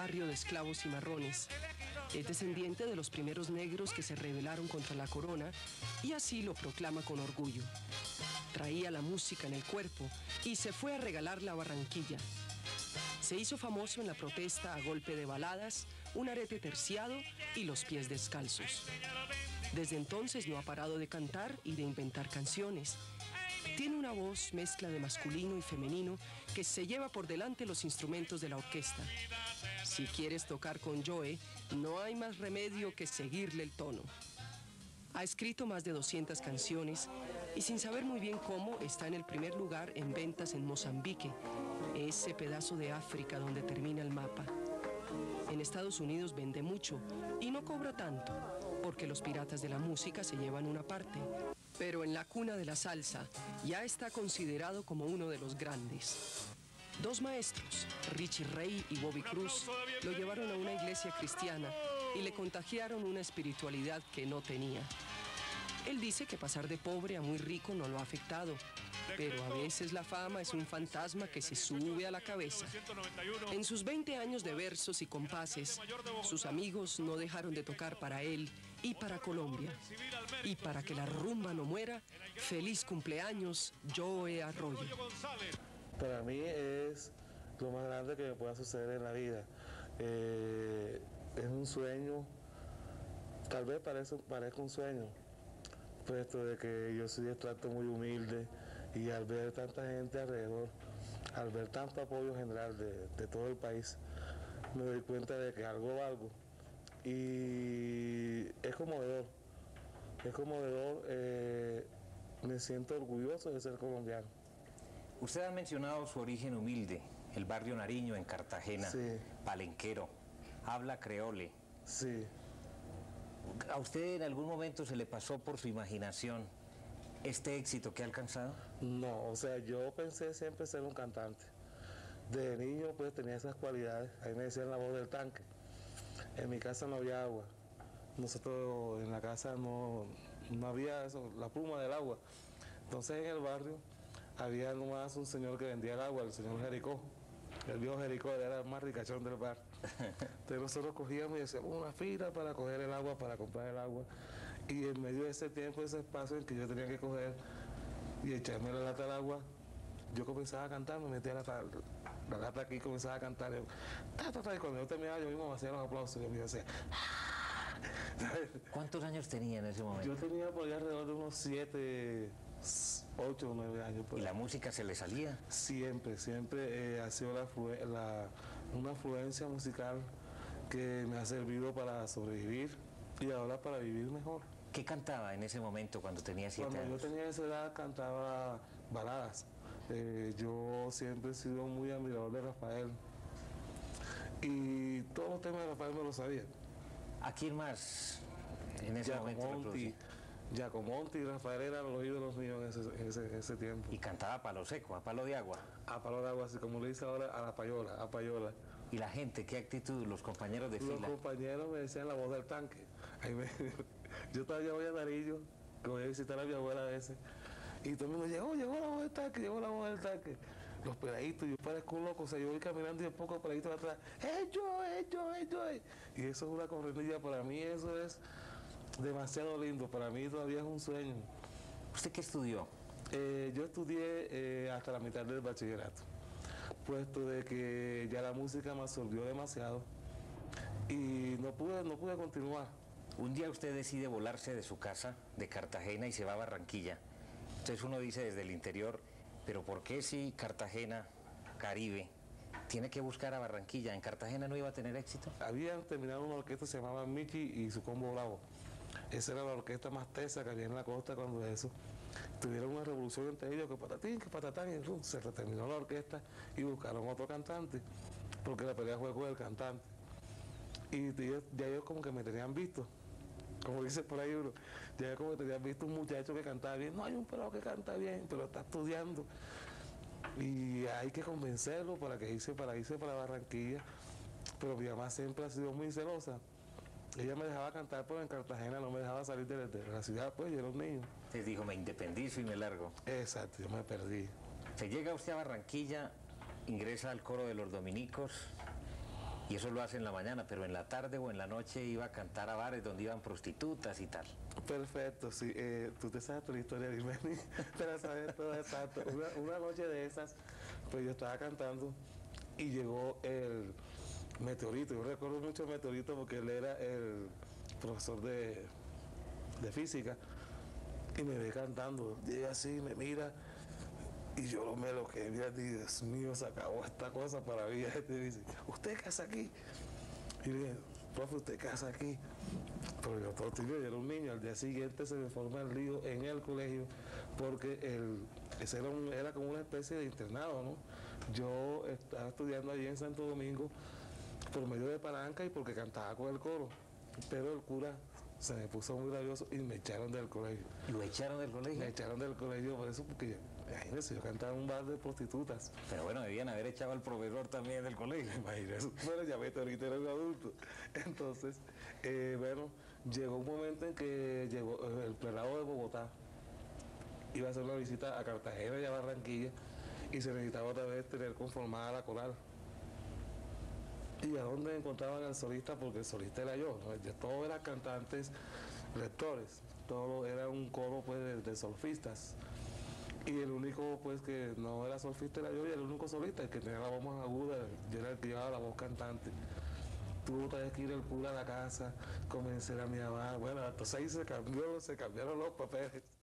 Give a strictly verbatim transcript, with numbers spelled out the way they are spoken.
barrio de esclavos cimarrones. Es descendiente de los primeros negros que se rebelaron contra la corona y así lo proclama con orgullo. Traía la música en el cuerpo y se fue a regalarla a Barranquilla. Se hizo famoso en la protesta a golpe de baladas, un arete terciado y los pies descalzos. Desde entonces no ha parado de cantar y de inventar canciones. Tiene una voz mezcla de masculino y femenino que se lleva por delante los instrumentos de la orquesta. Si quieres tocar con Joe, no hay más remedio que seguirle el tono. Ha escrito más de doscientas canciones y sin saber muy bien cómo está en el primer lugar en ventas en Mozambique, ese pedazo de África donde termina el mapa. En Estados Unidos vende mucho y no cobra tanto, porque los piratas de la música se llevan una parte. Pero en la cuna de la salsa ya está considerado como uno de los grandes. Dos maestros, Richie Ray y Bobby Cruz, lo llevaron a una iglesia cristiana y le contagiaron una espiritualidad que no tenía. Él dice que pasar de pobre a muy rico no lo ha afectado, pero a veces la fama es un fantasma que se sube a la cabeza. En sus veinte años de versos y compases, sus amigos no dejaron de tocar para él y para Colombia. Y para que la rumba no muera, feliz cumpleaños, Joe Arroyo. Para mí es lo más grande que me pueda suceder en la vida. Eh, es un sueño, tal vez parezca, parezca un sueño, puesto de que yo soy de estrato muy humilde y al ver tanta gente alrededor, al ver tanto apoyo general de, de todo el país, me doy cuenta de que algo valgo y es conmovedor, es conmovedor, eh, me siento orgulloso de ser colombiano. Usted ha mencionado su origen humilde, el barrio Nariño en Cartagena, sí. Palenquero, habla creole. Sí. ¿A usted en algún momento se le pasó por su imaginación este éxito que ha alcanzado? No, o sea, yo pensé siempre ser un cantante. De niño pues tenía esas cualidades, ahí me decían la voz del tanque. En mi casa no había agua, nosotros en la casa no, no había eso, la pluma del agua. Entonces en el barrio había nomás un señor que vendía el agua, el señor Jericó. El viejo Jericó era el más ricachón del bar. Entonces nosotros cogíamos y hacíamos una fila para coger el agua, para comprar el agua. Y en medio de ese tiempo, ese espacio en que yo tenía que coger y echarme la lata al agua, yo comenzaba a cantar, me metía la, la lata aquí y comenzaba a cantar. Yo, ta, ta, ta, y cuando yo terminaba, yo mismo me hacía los aplausos. Yo me decía, ¿cuántos años tenía en ese momento? Yo tenía por ahí alrededor de unos siete, ocho o nueve años. ¿Y la música se le salía? Siempre, siempre eh, ha sido la, la, una afluencia musical que me ha servido para sobrevivir y ahora para vivir mejor. ¿Qué cantaba en ese momento cuando tenía siete cuando años? Cuando yo tenía esa edad cantaba baladas. Eh, yo siempre he sido muy admirador de Rafael y todos los temas de Rafael me los sabía. ¿A quién más en ese momento reproducía? Giacomonti y Rafael eran los ídolos míos en ese, en, ese, en ese tiempo. ¿Y cantaba a palo seco, a palo de agua? A palo de agua, así como le dice ahora, a la payola, a payola. ¿Y la gente, qué actitud, los compañeros de los fila? Los compañeros me decían la voz del tanque. Ahí me, yo todavía voy a Nariño, que voy a visitar a mi abuela a veces, y todo el mundo llegó, llegó la voz del tanque, llegó la voz del tanque. Los peladitos, yo parezco un loco, o sea, yo voy caminando y un poco peladitos atrás, ¡eh, yo, eh, yo, eh, yo! Y eso es una correnilla, para mí eso es demasiado lindo, para mí todavía es un sueño. ¿Usted qué estudió? Eh, yo estudié eh, hasta la mitad del bachillerato, puesto de que ya la música me absorbió demasiado y no pude, no pude continuar. Un día usted decide volarse de su casa, de Cartagena, y se va a Barranquilla. Entonces uno dice desde el interior, pero ¿por qué si Cartagena, Caribe, tiene que buscar a Barranquilla? ¿En Cartagena no iba a tener éxito? Habían terminado una orquesta que se llamaba Mickey y su combo bravo. Esa era la orquesta más tesa que había en la costa cuando eso. Tuvieron una revolución entre ellos, que patatín, que patatán, y uh, se terminó la orquesta y buscaron otro cantante, porque la pelea fue con el cantante. Y ellos, ya ellos como que me tenían visto, como dice por ahí uno, ya ellos como que tenían visto un muchacho que cantaba bien. No, hay un pelado que canta bien, pero está estudiando. Y hay que convencerlo para que irse para irse para Barranquilla. Pero mi mamá siempre ha sido muy celosa. Ella me dejaba cantar, pero en Cartagena no me dejaba salir de, de la ciudad, pues yo era un niño. Entonces dijo, me independizo y me largo. Exacto, yo me perdí. Se llega usted a Barranquilla, ingresa al coro de los dominicos Y eso lo hace en la mañana, pero en la tarde o en la noche iba a cantar a bares donde iban prostitutas y tal. Perfecto, sí. Eh, tú te sabes tu historia, dime, te la sabes toda exacto. Una, una noche de esas, pues yo estaba cantando y llegó el Meteorito. Yo recuerdo mucho el Meteorito porque él era el profesor de, de física y me ve cantando. Llega así, me mira y yo me lo que mira, Dios mío, se acabó esta cosa para mí. Este dice, ¿usted qué hace aquí? Y le dije, profe, ¿usted qué hace aquí? Pero yo todo tío, yo era un niño. Al día siguiente se me forma el lío en el colegio porque el, ese era, un, era como una especie de internado, ¿no? Yo estaba estudiando allí en Santo Domingo por medio de palanca y porque cantaba con el coro, pero el cura se me puso muy rabioso y me echaron del colegio. ¿Lo echaron del colegio? Me echaron del colegio por eso, porque imagínense, yo cantaba en un bar de prostitutas. Pero bueno, debían haber echado al profesor también del colegio. Imagínense, bueno, ya vete, ahorita era un adulto. Entonces, eh, bueno, llegó un momento en que llegó el prelado de Bogotá, iba a hacer una visita a Cartagena y a Barranquilla, y se necesitaba otra vez tener conformada la coral. ¿Y a dónde encontraban al solista? Porque el solista era yo, ¿no? Ya todos eran cantantes, lectores, todo era un coro pues de, de solfistas. Y el único pues que no era solfista era yo, y el único solista, el que tenía la voz más aguda, yo era el que llevaba la voz cantante. Tuvo otra vez que ir el cura a la casa, convencer a mi mamá, bueno, entonces ahí se cambió, se cambiaron los papeles.